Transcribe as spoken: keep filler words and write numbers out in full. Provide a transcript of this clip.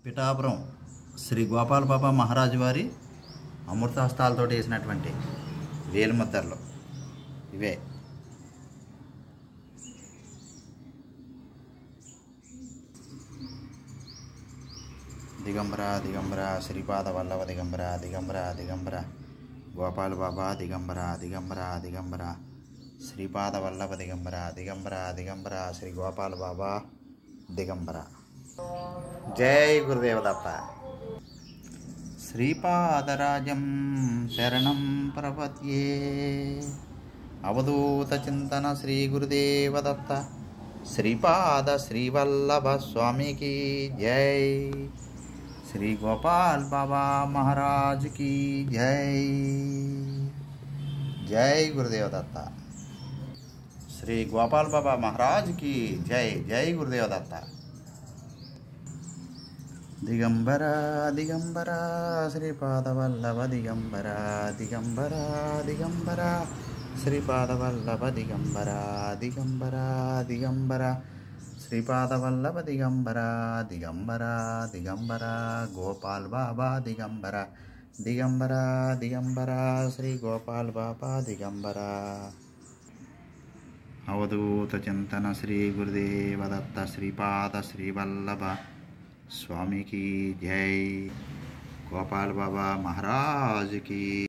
పిఠాపురం శ్రీ గోపాల బాబా మహారాజు వారి అమృతహస్తాలతో వేసినటువంటి వేలిముద్రలు ఇవే. దిగంబర దిగంబర శ్రీపాద వల్లభ దిగంబర దిగంబర దిగంబర గోపాల బాబా దిగంబర దిగంబర దిగంబర శ్రీపాద వల్లభ దిగంబర దిగంబర దిగంబర శ్రీ గోపాల బాబా దిగంబర. జై గురుదేవదత్త. శ్రీపాదరాజం శరణం ప్రపద్యే. అవధూత చింతన శ్రీ గురుదేవదత్త. శ్రీపాద శ్రీవల్లభ స్వామికి జై. శ్రీ గోపాల్ బాబా మహారాజ్ की జై. జై గురుదేవదత్త. శ్రీ గోపాల్ బాబా మహారాజ్ की జై. జై గురుదేవదత్త. దిగంబర దిగంబర శ్రీపాద వల్లభ దిగంబర దిగంబర దిగంబర శ్రీపాద వల్లభ దిగంబర దిగంబర దిగంబర శ్రీపాద వల్లభ దిగంబర దిగంబర దిగంబర గోపాల్ బాబా దిగంబర దిగంబర దిగంబర శ్రీ గోపాల్ బాబా దిగంబర. అవధూత చింతన శ్రీ గురుదేవదత్త. శ్రీపాద శ్రీవల్లభ स्वामी की जय. गोपाल बाबा महाराज की